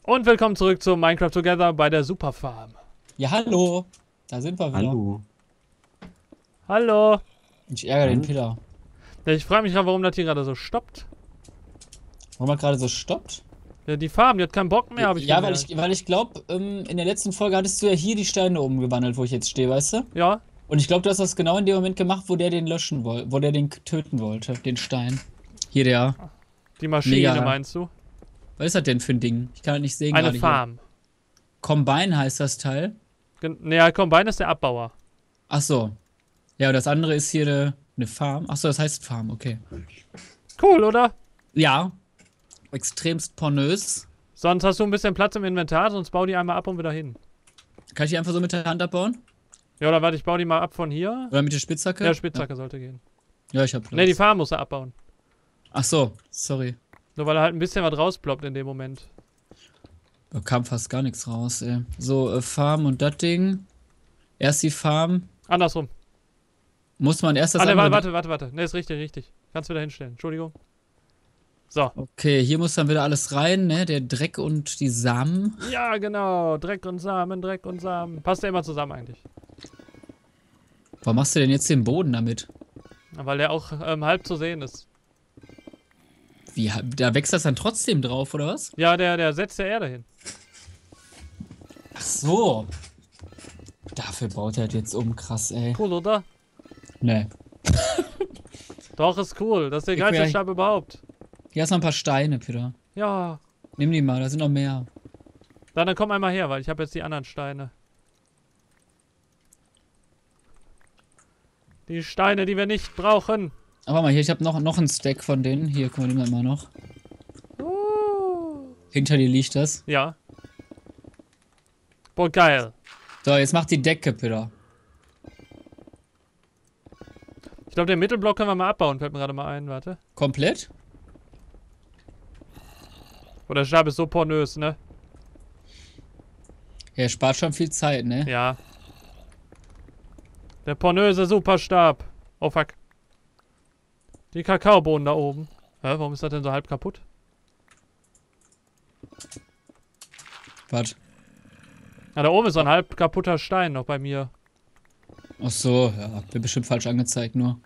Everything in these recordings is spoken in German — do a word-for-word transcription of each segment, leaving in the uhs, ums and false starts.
Und willkommen zurück zu Minecraft Together bei der Superfarm. Ja, hallo. Da sind wir wieder. Hallo. Hallo. Ich ärgere Hallo. den Peter. Ja, ich frage mich gerade, warum das hier gerade so stoppt. Warum er gerade so stoppt? Ja, die Farm, die hat keinen Bock mehr, habe ich Ja, weil gemerkt. ich, weil ich glaube, ähm, in der letzten Folge hattest du ja hier die Steine umgewandelt, wo ich jetzt stehe, weißt du? Ja, Und ich glaube, du hast das genau in dem Moment gemacht, wo der den löschen wollte, wo der den töten wollte, den Stein. Hier der. die Maschine Mega. meinst du? Was ist das denn für ein Ding? Ich kann das nicht sehen Eine gerade Farm. hier. Combine heißt das Teil. Gen naja, Combine ist der Abbauer. Ach so. Ja, und das andere ist hier eine, eine Farm. Ach so, das heißt Farm, okay. Cool, oder? Ja. Extremst pornös. Sonst hast du ein bisschen Platz im Inventar, sonst bau die einmal ab und wieder hin. Kann ich die einfach so mit der Hand abbauen? Ja, oder warte, ich baue die mal ab von hier. Oder mit der Spitzhacke? Ja, Spitzhacke sollte gehen. Ja, ja ich hab Platz. Ne, die Farm muss er abbauen. Ach so, sorry. Nur weil er halt ein bisschen was rausploppt in dem Moment. Da kam fast gar nichts raus, ey. So, äh, Farm und das Ding. Erst die Farm. Andersrum. Muss man erst das Ah, ne, andere... warte, warte, warte. Ne, ist richtig, richtig. Kannst wieder hinstellen. Entschuldigung. So. Okay, hier muss dann wieder alles rein, ne? Der Dreck und die Samen. Ja, genau. Dreck und Samen, Dreck und Samen. Passt ja immer zusammen eigentlich. Warum machst du denn jetzt den Boden damit? Weil der auch ähm, halb zu sehen ist. Wie, da wächst das dann trotzdem drauf, oder was? Ja, der, der setzt der Erde hin. Ach so. Dafür baut er das jetzt um, krass, ey. Cool, oder? Ne. Doch, ist cool. Das ist der Ich geilste will- Stab überhaupt. Hier hast du noch ein paar Steine, Peter. Ja. Nimm die mal, da sind noch mehr. Dann, dann komm einmal her, weil ich habe jetzt die anderen Steine. Die Steine, die wir nicht brauchen. Aber mal hier, ich habe noch, noch einen Stack von denen. Hier, guck mal, nehmen wir mal noch. Uh. Hinter dir liegt das. Ja. Boah, geil. So, jetzt mach die Decke, Peter. Ich glaube, den Mittelblock können wir mal abbauen. Fällt mir gerade mal ein, warte. Komplett? Boah, der Stab ist so pornös, ne? Ja, spart schon viel Zeit, ne? Ja. Der pornöse Superstab. Oh, fuck. Die Kakaobohnen da oben. Hä, warum ist das denn so halb kaputt? Warte. Ah, da oben ist so ein halb kaputter Stein noch bei mir. Ach so, ja, wird bestimmt falsch angezeigt, nur.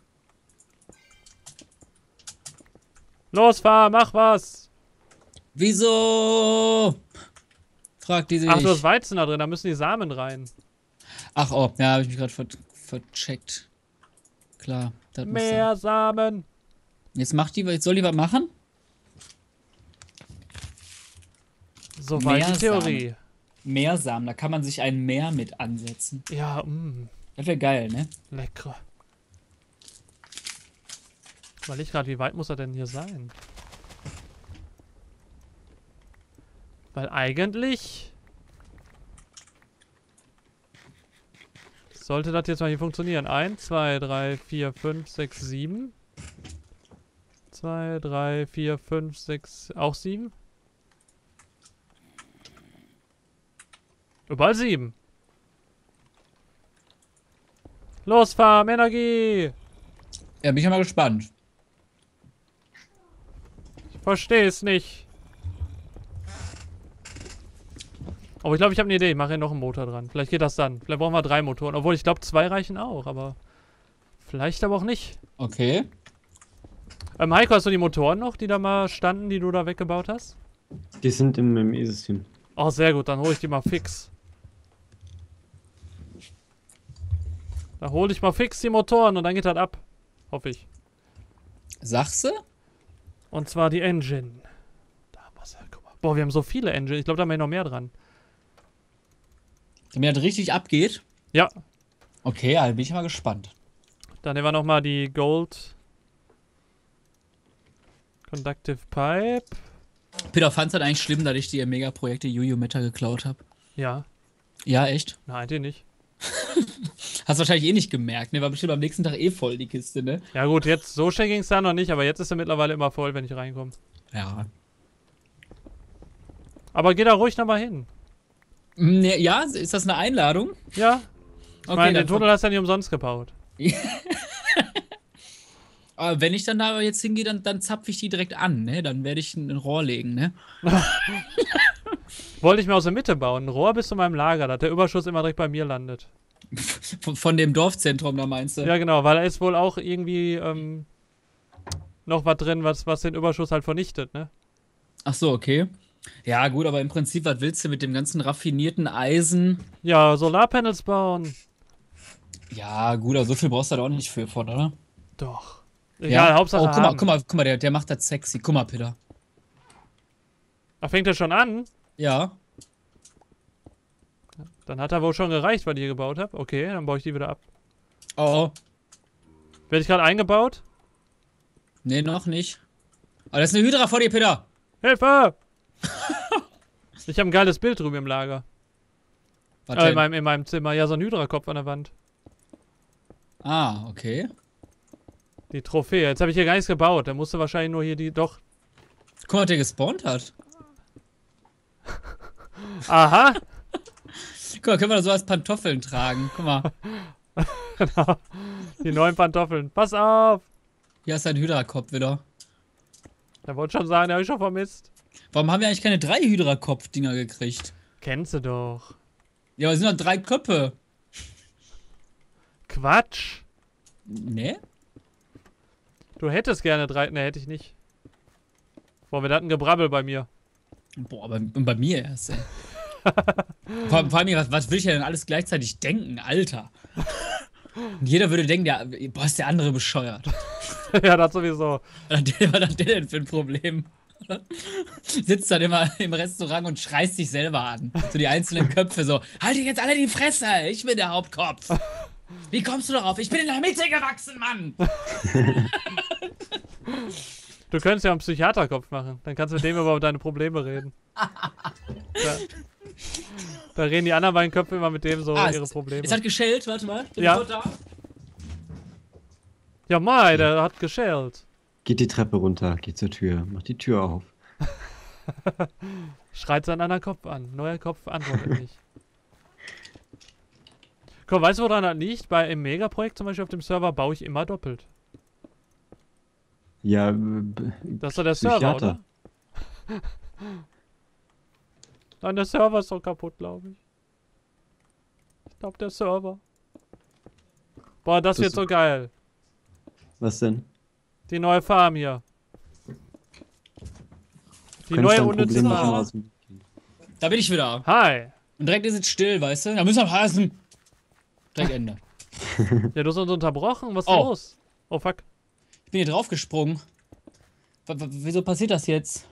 Los, fahr, mach was! Wieso? Fragt die sich. Ach, du hast Weizen da drin, da müssen die Samen rein. Ach, oh, ja, habe ich mich gerade ver vercheckt. Klar, das muss Mehr Samen! sein. Jetzt macht die, jetzt soll die was machen? So weit Mehr die Theorie. Meersamen, da kann man sich ein Meer mit ansetzen. Ja, mh, Das wäre geil, ne? lecker. Weil ich gerade, wie weit muss er denn hier sein? Weil eigentlich sollte das jetzt mal hier funktionieren. eins, zwei, drei, vier, fünf, sechs, sieben. zwei, drei, vier, fünf, sechs, auch sieben. Überall sieben. Los, Farm, Energie! Ja, bin ich ja mal gespannt. Ich verstehe es nicht. Aber ich glaube, ich habe eine Idee. Ich mache hier noch einen Motor dran. Vielleicht geht das dann. Vielleicht brauchen wir drei Motoren. Obwohl, ich glaube, zwei reichen auch. Aber vielleicht aber auch nicht. Okay. Ähm, Heiko, hast du die Motoren noch, die da mal standen, die du da weggebaut hast? Die sind in meinem E-System. Oh, sehr gut. Dann hole ich die mal fix. Da hole ich mal fix die Motoren und dann geht das ab. Hoffe ich. Sagst du? Und zwar die Engine. Da muss er, guck mal. Boah, wir haben so viele Engine. Ich glaube, da haben wir noch mehr dran. Damit das richtig abgeht? Ja. Okay, ja, bin ich mal gespannt. Dann nehmen wir nochmal die Gold Conductive Pipe. Peter, fandst du das eigentlich schlimm, dass ich die Mega-Projekte Juju Meta geklaut habe? Ja. Ja, echt? Nein, die nicht. Hast wahrscheinlich eh nicht gemerkt, ne? War bestimmt am nächsten Tag eh voll, die Kiste, ne? Ja gut, jetzt so schnell ging es da noch nicht, aber jetzt ist er mittlerweile immer voll, wenn ich reinkomme. Ja. Aber geh da ruhig nochmal hin. Ne, ja, ist das eine Einladung? Ja. Ich Okay, meine, den dann- Tunnel hast du ja nicht umsonst gebaut. Aber wenn ich dann da jetzt hingehe, dann, dann zapfe ich die direkt an, ne? Dann werde ich ein Rohr legen, ne? wollte ich mir aus der Mitte bauen. Ein Rohr bis zu meinem Lager, dass der Überschuss immer direkt bei mir landet. Von, von dem Dorfzentrum, da meinst du? Ja, genau, weil da ist wohl auch irgendwie ähm, noch was drin, was, was den Überschuss halt vernichtet, ne? Ach so, okay. Ja, gut, aber im Prinzip, was willst du mit dem ganzen raffinierten Eisen? Ja, Solarpanels bauen. Ja, gut, aber so viel brauchst du da auch nicht für von, oder? Doch. Egal, Ja? Hauptsache Oh, guck mal, haben. guck mal, guck mal, der, der macht das sexy. Guck mal, Peter. Ach, fängt er schon an? Ja. Dann hat er wohl schon gereicht, weil ich hier gebaut habe. Okay, dann baue ich die wieder ab. Oh, Werde ich gerade eingebaut? nee, noch nicht. Aber da ist eine Hydra vor dir, Peter. Hilfe! Ich habe ein geiles Bild drüben im Lager. Warte. Äh, in, meinem, in meinem Zimmer. Ja, so ein Hydra-Kopf an der Wand. Ah, okay. Die Trophäe. Jetzt habe ich hier gar nichts gebaut. Der musste wahrscheinlich nur hier die... Doch. Guck mal, was der gespawnt hat. Aha! Guck mal, können wir das so als Pantoffeln tragen. Guck mal. Genau. Die neuen Pantoffeln. Pass auf! Hier ist ein Hydra-Kopf wieder. Der wollte schon sagen, der habe ich schon vermisst. Warum haben wir eigentlich keine drei Hydra-Kopf-Dinger gekriegt? Kennst du doch. Ja, aber es sind doch drei Köpfe. Quatsch! Ne? Du hättest gerne drei... Ne, hätte ich nicht. Boah, wir hatten Gebrabbel bei mir. Boah, aber bei mir erst, ey. vor, vor allem, was, was will ich ja denn alles gleichzeitig denken, Alter? Und jeder würde denken, ja, boah, ist der andere bescheuert. Ja, das sowieso. Was hat der denn für ein Problem? Sitzt dann immer im Restaurant und schreist sich selber an. So die einzelnen Köpfe so, haltet jetzt alle die Fresse, ich bin der Hauptkopf. Wie kommst du darauf? Ich bin in der Mitte gewachsen, Mann. Du könntest ja einen Psychiaterkopf machen. Dann kannst du mit dem über deine Probleme reden. Da, da reden die anderen beiden Köpfe immer mit dem so Ah, ihre es, Probleme. es hat geschellt, warte mal. Bin Ja. ich da? Ja, Mai, der hat geschellt. Geht die Treppe runter, geht zur Tür, macht die Tür auf. Schreit seinen anderen Kopf an. Neuer Kopf antwortet nicht. Komm, weißt du, woran das liegt? Bei im Megaprojekt zum Beispiel auf dem Server baue ich immer doppelt. Ja, b- Das ist doch der Server, Psychiater. oder? Nein, der Server ist doch kaputt, glaube ich. Ich glaube, der Server. Boah, das, Das- wird so geil. Was denn? Die neue Farm hier. Die Könntest neue du ein unnütze Problem machen Farm. aus dem- Da bin ich wieder. Hi. Und direkt ist es still, weißt du? Da müssen wir hasen. Direkt Ende. Ja, du hast uns unterbrochen. Was ist Oh. los? Oh, fuck. Ich bin hier draufgesprungen. W w- wieso passiert das jetzt?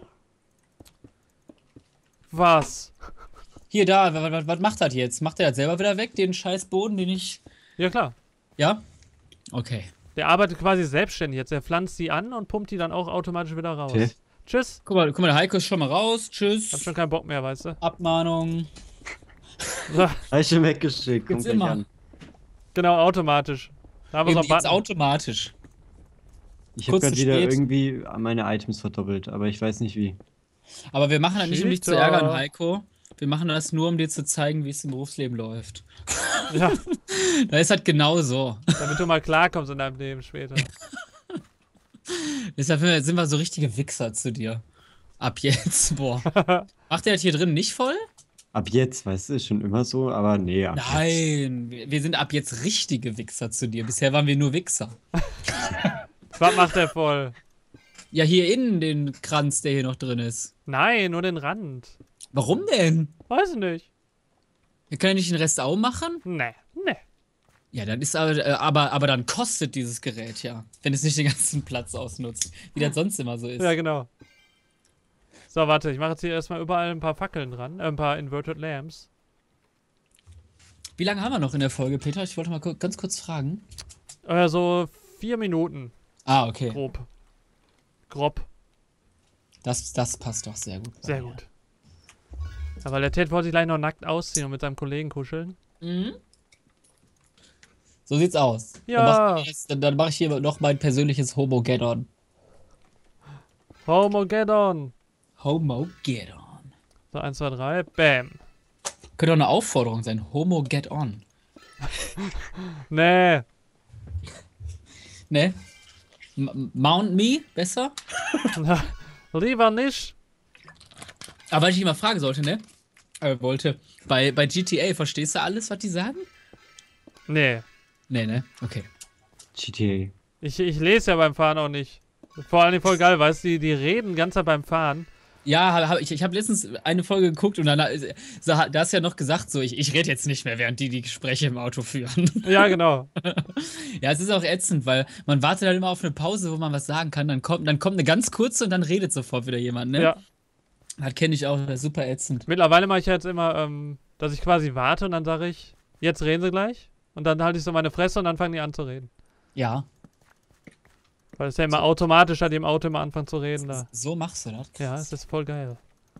Was? Hier, da, w- w- was macht das jetzt? Macht er das selber wieder weg, den scheiß Boden, den ich... Ja, klar. Ja? Okay. Der arbeitet quasi selbstständig jetzt. Er pflanzt die an und pumpt die dann auch automatisch wieder raus. Okay. Tschüss. Guck mal, guck mal, der Heiko ist schon mal raus. Tschüss. Hab schon keinen Bock mehr, weißt du? Abmahnung. Hab ich schon weggeschickt, kommt Gibt's gleich immer. an. Genau, automatisch. Da haben wir so Eben einen jetzt Button. automatisch. Ich habe Kurz gerade zu wieder spät. irgendwie meine Items verdoppelt, aber ich weiß nicht wie. Aber wir machen das nicht, um dich zu Cheater. ärgern, Heiko. Wir machen das nur, um dir zu zeigen, wie es im Berufsleben läuft. Ja, Da ist halt genau so. damit du mal klarkommst in deinem Leben später. Deshalb sind wir so richtige Wichser zu dir. Ab jetzt, boah. Macht der das hier drin nicht voll? Ab jetzt, weißt du, ist schon immer so, aber nee, ab jetzt. Nein, wir wir sind ab jetzt richtige Wichser zu dir. Bisher waren wir nur Wichser. Was macht der voll? Ja, hier innen den Kranz, der hier noch drin ist. Nein, nur den Rand. Warum denn? Weiß ich nicht. Wir können ja nicht den Rest auch machen? Nee, nee. Ja, dann ist aber, äh, aber, aber dann kostet dieses Gerät ja, wenn es nicht den ganzen Platz ausnutzt, wie das sonst immer so ist. Ja, genau. So, warte, ich mache jetzt hier erstmal überall ein paar Fackeln dran. Äh, ein paar Inverted Lamps. Wie lange haben wir noch in der Folge, Peter? Ich wollte mal ku- ganz kurz fragen. Äh, so vier Minuten. Ah, okay. Grob. Grob. Das, das passt doch sehr gut. bei Sehr mir. gut. Aber der Ted wollte sich gleich noch nackt ausziehen und mit seinem Kollegen kuscheln. Mhm. So sieht's aus. Ja. Dann mach ich, jetzt- dann, dann mach ich hier noch mein persönliches Homogeddon. Homogeddon. Homogeddon. So, eins, zwei, drei. Bam. Könnte auch eine Aufforderung sein. Homo get on. Nee. Ne? M Mount me? Besser? Lieber nicht. Aber weil ich dich mal fragen sollte, ne? äh, wollte. Bei, bei G T A, verstehst du alles, was die sagen? Nee. Nee, ne? Okay. G T Ich, ich lese ja beim Fahren auch nicht. Vor allem voll geil, weißt du, die, die reden ganz beim Fahren. Ja, hab, hab, ich, ich habe letztens eine Folge geguckt und dann äh, da hast du ja noch gesagt, so, ich, ich rede jetzt nicht mehr, während die die Gespräche im Auto führen. Ja, genau. Ja, es ist auch ätzend, weil man wartet halt immer auf eine Pause, wo man was sagen kann, dann kommt, dann kommt eine ganz kurze und dann redet sofort wieder jemand, ne? Ja. Das kenne ich auch, das ist super ätzend. Mittlerweile mache ich jetzt immer, ähm, dass ich quasi warte und dann sage ich, jetzt reden sie gleich. Und dann halte ich so meine Fresse und dann fangen die an zu reden. Ja. Weil es ja immer automatisch hat, die im Auto immer anfangen zu reden da. So machst du das. Ja, es ist voll geil.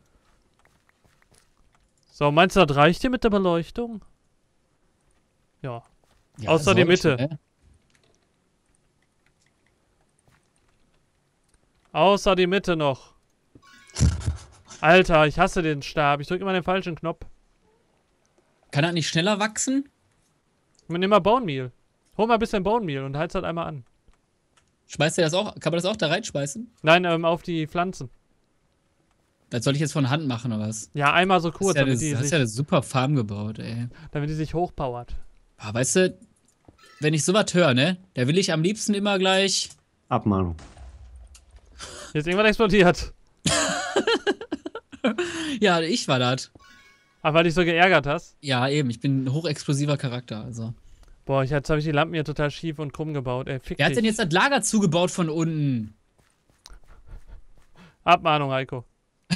So, meinst du, das reicht dir mit der Beleuchtung? Ja. Ja, Außer die sollte, Mitte. ne? Außer die Mitte noch. Alter, ich hasse den Stab. Ich drücke immer den falschen Knopf. Kann das nicht schneller wachsen? Ich nehme mal Bone Meal. Hol mal ein bisschen Bone Meal und heiz halt einmal an. Schmeißt ihr das auch? Kann man das auch da reinschmeißen? Nein, ähm, auf die Pflanzen. Das soll ich jetzt von Hand machen oder was? Ja, einmal so kurz, Hast ja, damit, das, die hast sich, ja eine super Farm gebaut, ey. damit die sich hochpowert. Ah, weißt du, wenn ich sowas höre, ne, da will ich am liebsten immer gleich. Abmahnung. Jetzt irgendwann explodiert. Ja, ich war das. Aber weil dich so geärgert hast. Ja, eben, ich bin ein hochexplosiver Charakter, also. Boah, ich, jetzt habe ich die Lampen hier total schief und krumm gebaut, ey. Fick Wer hat dich. denn jetzt das Lager zugebaut von unten? Abmahnung, Heiko.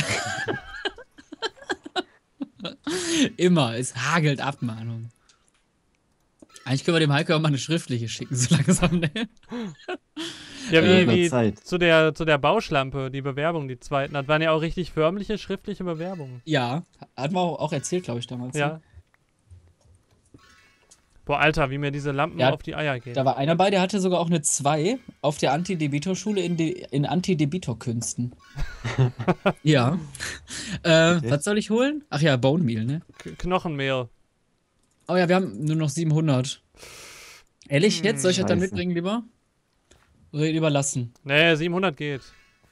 Immer, es hagelt Abmahnung. Eigentlich können wir dem Heiko auch mal eine schriftliche schicken, so langsam, ne? Ja, Äh, wie, wie Zeit. zu der, zu der Bauschlampe, die Bewerbung, die zweiten. Das waren ja auch richtig förmliche, schriftliche Bewerbungen. Ja, hat man auch erzählt, glaube ich, damals. Ja. Ne? Boah, Alter, wie mir diese Lampen Ja, auf die Eier gehen. Da war einer bei, der hatte sogar auch eine zwei auf der Antidebitor-Schule in, De in Antidebitor-Künsten. Ja. Äh, Okay. Was soll ich holen? Ach ja, Bone Meal, ne? K Knochenmehl. Oh ja, wir haben nur noch siebenhundert. Ehrlich, Hm, jetzt? Soll ich das dann scheiße. mitbringen lieber? Oder lieber lassen? Nee, siebenhundert geht.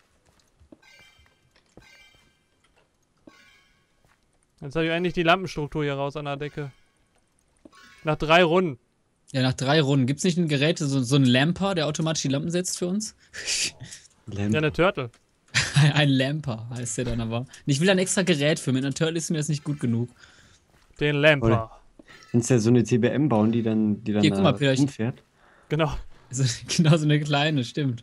Jetzt habe ich endlich die Lampenstruktur hier raus an der Decke. Nach drei Runden. Ja, nach drei Runden. Gibt's nicht ein Gerät, so, so ein Lamper, der automatisch die Lampen setzt für uns? Lamp. Ja, eine Turtle. Ein Lamper heißt der dann aber. Ich will ein extra Gerät für. Mit einer Turtle ist mir das nicht gut genug. Den Lamper. Kannst ja so eine T B M bauen, die dann, die dann Hier, guck mal, da Peter, ich- rumfährt. Genau. Also, genau so eine kleine, stimmt.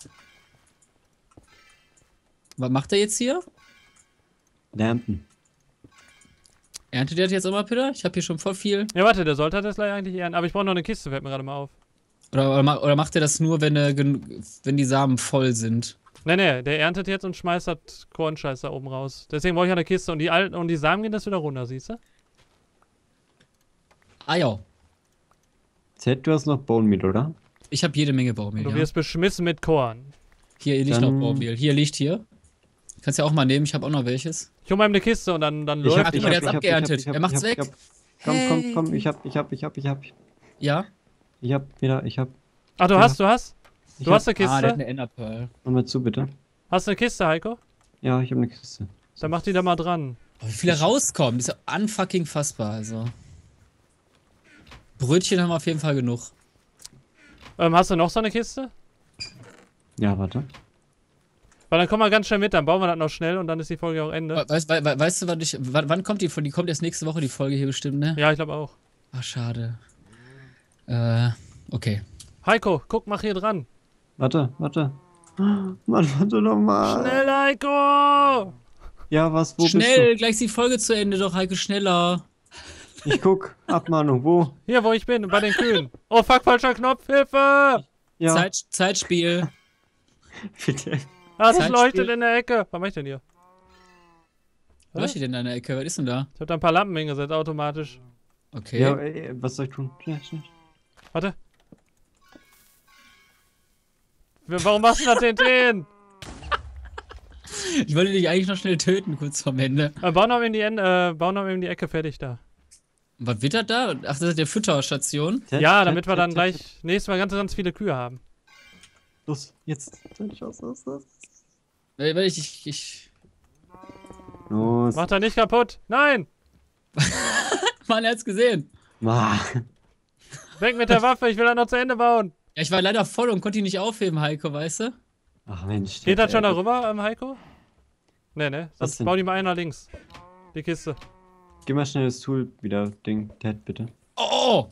Was macht er jetzt hier? Lampen. Erntet ihr das jetzt immer, Peter? Ich habe hier schon voll viel. Ja, warte, der sollte das gleich eigentlich ehren. Aber ich brauche noch eine Kiste, fällt mir gerade mal auf. Oder, oder, ma- oder macht er das nur, wenn, er gen- wenn die Samen voll sind? Nee, nee, der erntet jetzt und schmeißt das Kornscheiß da oben raus. Deswegen brauche ich eine Kiste. Und die alten und die Samen gehen das wieder runter, siehst du? Ah ja. Z, du hast noch Bone Meal, oder? Ich habe jede Menge Baumehl. Du Ja. wirst beschmissen mit Korn. Hier liegt Dann- noch Baumehl. Hier liegt hier. Kannst ja auch mal nehmen, ich habe auch noch welches. Ich hole mal eine Kiste und dann, dann Ich läuft hab- die. guck mal, der hat's ich abgeerntet. ich hab, Er macht's ich hab, weg. ich hab. Komm, komm, komm, ich hab, ich hab, ich hab, ich hab. Ja? Ich hab wieder, ich hab. Ach, du Ja. hast, du hast? Ich Du hast eine Ah, der hat Kiste? eine Enderpearl. Mach mal zu, bitte. Hast du eine Kiste, Heiko? Ja, ich hab eine Kiste. Dann mach die da mal dran. Oh, wie viele rauskommen, das ist ja unfucking fassbar, also. Brötchen haben wir auf jeden Fall genug. Ähm, hast du noch so eine Kiste? Ja, warte. Weil dann komm mal ganz schnell mit, dann bauen wir das noch schnell und dann ist die Folge auch Ende. We weißt, we we weißt du, wann, ich, wann, wann kommt die Folge? Die kommt erst nächste Woche, die Folge hier bestimmt, ne? Ja, ich glaube auch. Ach, schade. Äh, okay. Heiko, guck, mach hier dran. Warte, warte. Mann, warte doch mal. Schnell, Heiko! Ja, was, wo Schnell, gleich ist die Folge zu Ende, doch, Heike, schneller. bist du? Ich guck. Abmahnung, wo? Hier, wo ich bin, bei den Kühen. Oh, fuck, falscher Knopf, Hilfe! Ja, Zeit, Zeitspiel. bitte. Ah, es Zeitspiel. leuchtet in der Ecke. Was mach ich denn hier? Was steht denn in deiner Ecke? Was ist denn da? Ich hab da ein paar Lampen hingesetzt, automatisch. Okay. Ja, ey, was soll ich tun? Schnell, schnell. Warte. Warum machst du das den den? Ich wollte dich eigentlich noch schnell töten, kurz vorm Ende. Äh, bau noch eben die, En äh, bau noch eben die Ecke fertig da. Was wird das da? Ach, das ist der Fütterstation. Z, Ja, Z, damit wir Z, dann Z, gleich Z. nächstes Mal ganz, ganz viele Kühe haben. Los, jetzt. Los, los, los. Weil weil ich, ich, ich. Los. Mach da nicht kaputt. Nein! Mann, er hat's gesehen. Ah. Weg mit der Waffe, ich will da noch zu Ende bauen. Ja, ich war leider voll und konnte ihn nicht aufheben, Heiko, weißt du? Ach Mensch. Geht das schon der- darüber, ähm, Heiko? Nee, ne? Was Sonst denn? bau die mal einer links. Die Kiste. Gib mal schnell das Tool wieder, Ding, Ted, bitte. Oh!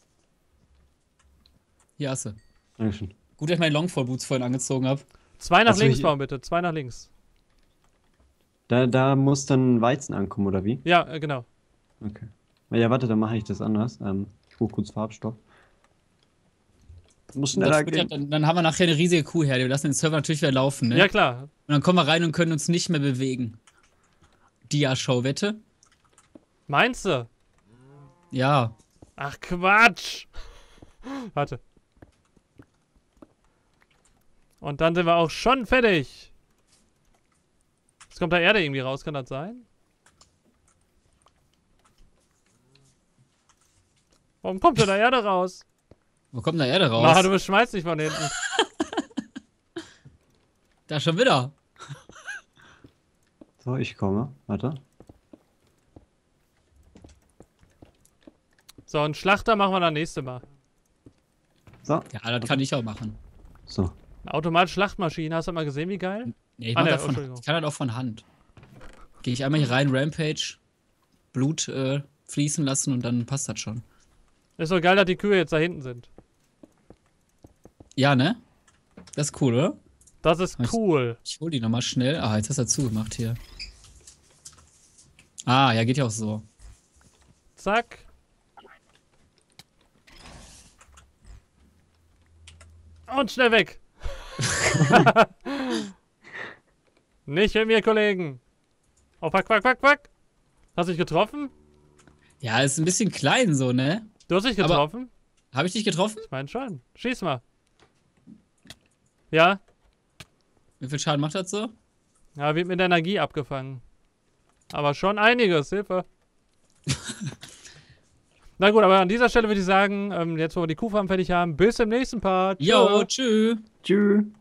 Hier hast du. Dankeschön. Gut, dass ich meine Longfall-Boots vorhin angezogen habe. Zwei nach Achso, links ich- bauen, bitte. Zwei nach links. Da, da muss dann Weizen ankommen, oder wie? Ja, äh, genau. Okay. Ja, warte, dann mache ich das anders. Ähm, ich hole kurz Farbstoff. Muss Und das schneller wird ja, gehen. dann, dann haben wir nachher eine riesige Kuhherde. Wir lassen den Server natürlich wieder laufen, ne? Ja, klar. Und dann kommen wir rein und können uns nicht mehr bewegen. Dia-Show, wette? Meinst du? Ja. Ach, Quatsch. Warte. Und dann sind wir auch schon fertig. Jetzt kommt da Erde irgendwie raus, kann das sein? Warum kommt denn da Erde raus? Wo kommt da Erde raus? Na, du beschmeißt dich von hinten. Da schon wieder. So, ich komme. Warte. So, einen Schlachter machen wir dann nächste Mal. So. Ja, das kann ich auch machen. So. Eine automatische Schlachtmaschine, hast du mal gesehen, wie geil? Nee, ich, Ah, mach ne, das von, Entschuldigung. ich kann das auch von Hand. Gehe ich einmal hier rein, Rampage, Blut äh, fließen lassen und dann passt das schon. Ist doch geil, dass die Kühe jetzt da hinten sind. Ja, ne? Das ist cool, oder? Das ist Was? cool. Ich hol die nochmal schnell. Ah, jetzt hast du zugemacht hier. Ah, ja, geht ja auch so. Zack. Und schnell weg. Nicht mit mir, Kollegen. Oh, fuck, fuck, fuck, fuck. Hast du dich getroffen? Ja, ist ein bisschen klein so, ne? Du hast dich Aber- getroffen? Habe ich dich getroffen? Ich meine schon. Schieß mal. Ja? Wie viel Schaden macht das so? Ja, wird mit Energie abgefangen. Aber schon einiges, Hilfe. Na gut, aber an dieser Stelle würde ich sagen, ähm, jetzt wo wir die Kuhfarm fertig haben, bis im nächsten Part. Jo, Ciao. tschüss. Tschüss.